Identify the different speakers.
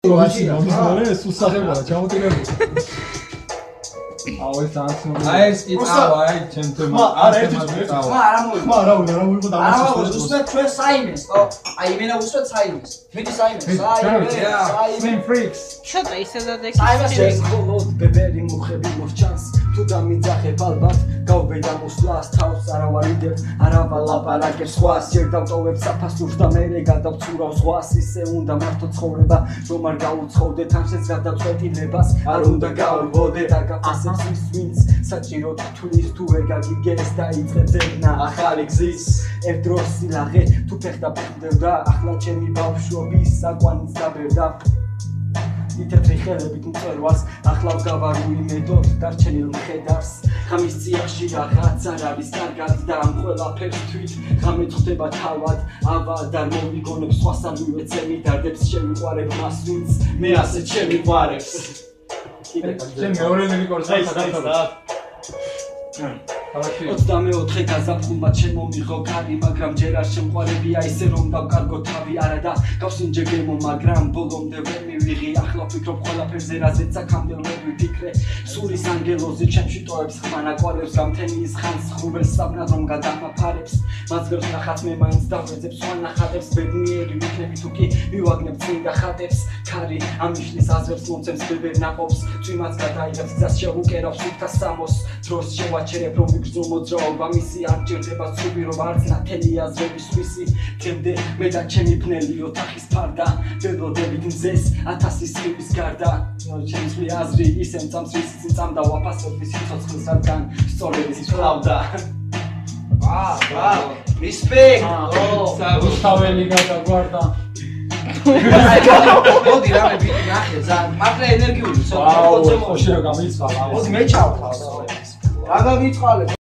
Speaker 1: Точно, смотри, сусахება, ჩამოტირებული. აუ ეს ანცნო.
Speaker 2: აი ეს კი წავა, აი ჩემთან.
Speaker 1: არა ერთი წავა.
Speaker 3: არა მოიგო.
Speaker 1: არა მოიგო და
Speaker 3: არა უსვეთ ჩვენ საიმეს, ხო? აი იმენა უსვეთ საიმეს. მიდი საიმეს,
Speaker 1: Slim freaks.
Speaker 4: შოტა ისე და
Speaker 3: საიმეს
Speaker 5: ხოლოდ ბებერი მოხები მოჩანს თუ დამიძახებ ალბათ გავბედა მოსვლას თავს არავარიდებ არავალაპარაკებს სხვას ჯერ დავტოვებ საფასურს და მერე გადავცურავ ზღვას ისე უნდა მართო ცხოვრება რომ არ გაუცხოვდე თანშეც გადაწყვეტილებას არ უნდა გავბოდე და გაფასებს ის ვინც საჭირო თulis თუ ვერ გაგიგეს და იწყებ ძებნა ახალი გზის ერთდროს სილაღე თუ ფეხდა ფეხდევდა ახლა ჩემი ბავშვობის საკვანიც დაბერდა თეთრი ხელებით მწერვას ახლავ გავარული მედოდ დარჩენილ მხედარს ღამის წიაღში რაღაც არ არის კარგად და ამ ყველაფერს თვით ღამე ხდება თავად ავა და მომიგონებს სხვას არ მივეცე მიდარდებს შევიყვარებ მას ვინც მე ასე შევიყვარებს
Speaker 1: ჩემ მეორე ლირიკორს გადავთვალე
Speaker 5: 24 გაზაფხულმა ჩემო მიღო კარი მაგრამ ჯერ არ შემყარებია ისე რომ დავკარგო თავი არა და გავსინჯე გემო მაგრამ ბოლომდე ვერ მივიღი ახლა ვფიქრობ ყველაფერზე რაზეც აქამდე ვერ ვიფიქრე სულის ანგელოზი ჩემში ტოვებს ხმანაკვარებს გამთენის ხანს ხუბელს საბრად რომ გადამაფარებს მაზგერს ნახած მე მაინც დავეძებ სხვა ნახატებს ბედნიერი ვიქნები თუ კი მივაგნებ წინდა ხატებს ქარი ამიშლის აზრებს მომცემს ბებერ ნაყოფს წვიმაც გადაიღებს გზას შევუკერავს უქთა სამოს დროს შევაჩერებ რომ ვიგრძნო მოძრაობა მისი არ ჭირდება ცუდი რომ არც ნათელი აზრების სხვისი თემდე მე და ჩემი ფნელი ოთახის ფარდა ველოდებით მზეს 1000 სიების გარდა ჩემი აზრი ისე მწამს ვის წამდა ვაფასობდი სიცოცხლის რადგან სწორების ფლავდა
Speaker 3: Respect!
Speaker 1: რუსთაველი გადაგვარდა
Speaker 3: მოდი რამე ბიტი ნახე ძალიან მართლა ენერგიული
Speaker 1: აუ ხოში რა გამიცხალა
Speaker 3: მოდი მე ჩავხვალ რა გავიწყალე